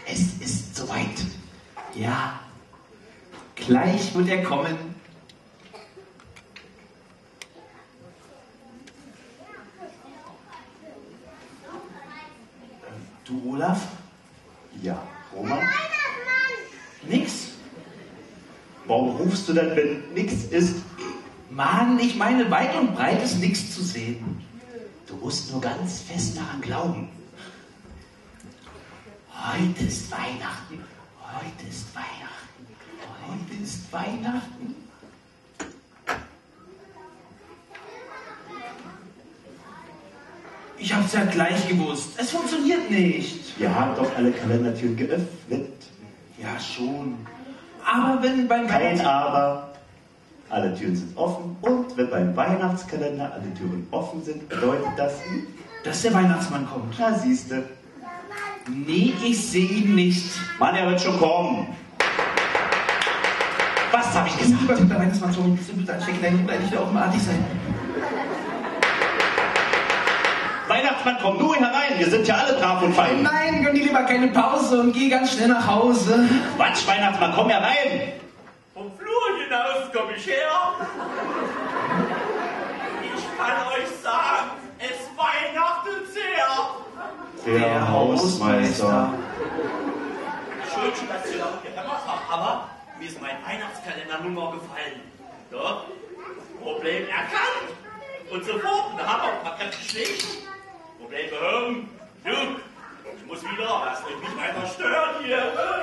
Es ist soweit. Ja, gleich wird er kommen. Du, Olaf? Ja, Roman? Nix? Warum rufst du dann, wenn nichts ist? Mann, ich meine, weit und breit ist nichts zu sehen. Du musst nur ganz fest daran glauben. Heute ist Weihnachten. Heute ist Weihnachten. Heute ist Weihnachten. Ich hab's ja gleich gewusst. Es funktioniert nicht. Wir haben doch alle Kalendertüren geöffnet. Ja, schon. Aber wenn beim Kein Aber. Alle Türen sind offen. Und wenn beim Weihnachtskalender alle Türen offen sind, bedeutet das, dass der Weihnachtsmann kommt. na siehste. Nee, ich sehe ihn nicht. Mann, er wird schon kommen. Was habe ich gesagt? Lieber der Weihnachtsmann, so ein bisschen anstecken, deine Mutter nicht offenartig sein. Weihnachtsmann, komm nur herein. Wir sind ja alle brav und fein. Nein, gönn dir lieber keine Pause und geh ganz schnell nach Hause. Quatsch, Weihnachtsmann, komm herein. Vom Flur hinaus komm ich her. Ich kann euch sagen, es weihnachtet sehr. Der Hausmeister. Schön, dass ihr laut gehämmert habt, aber mir ist mein Weihnachtskalender nun mal gefallen. Doch, Problem erkannt. Und sofort eine Hammerpakette schlägt. Problem behoben. Du, ich muss wieder, lasst euch nicht weiter stören hier.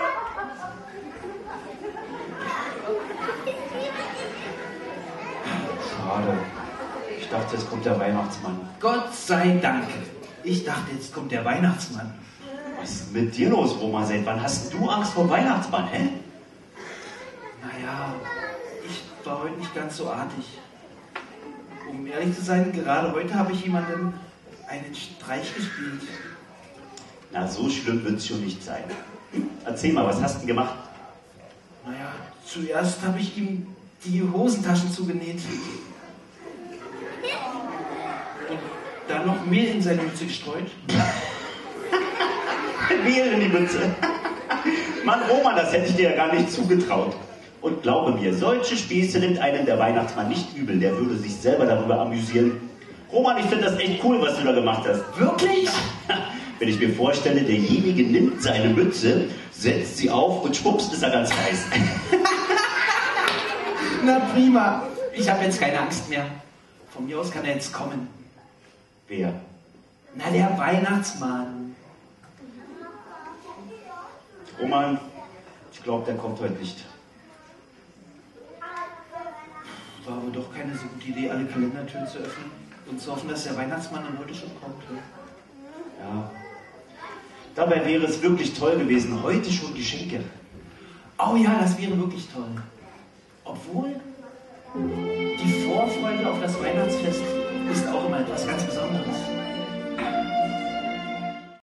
Schade. Ich dachte, es kommt der Weihnachtsmann. Gott sei Dank. Ich dachte, jetzt kommt der Weihnachtsmann. Was ist mit dir los, Roma? Seit wann hast du Angst vor Weihnachtsmann, hä? Naja, ich war heute nicht ganz so artig. Um ehrlich zu sein, gerade heute habe ich jemandem einen Streich gespielt. Na, so schlimm wird es schon nicht sein. Erzähl mal, was hast du denn gemacht? Naja, zuerst habe ich ihm die Hosentaschen zugenäht. Und dann noch Mehl in seine Mütze gestreut. Mehl in die Mütze. Mann, Roman, das hätte ich dir ja gar nicht zugetraut. Und glaube mir, solche Späße nimmt einem der Weihnachtsmann nicht übel. Der würde sich selber darüber amüsieren. Roman, ich finde das echt cool, was du da gemacht hast. Wirklich? Wenn ich mir vorstelle, derjenige nimmt seine Mütze, setzt sie auf und schwupps ist er ganz heiß. Na prima. Ich habe jetzt keine Angst mehr. Von mir aus kann er jetzt kommen. Wer? Na, der Weihnachtsmann. Roman, ich glaube, der kommt heute nicht. War aber doch keine so gute Idee, alle Kalendertüren zu öffnen und zu hoffen, dass der Weihnachtsmann dann heute schon kommt. Ja. Dabei wäre es wirklich toll gewesen, heute schon Geschenke. Oh ja, das wäre wirklich toll. Obwohl, die Vorfreude auf das Weihnachtsfest ist auch immer etwas ganz Besonderes.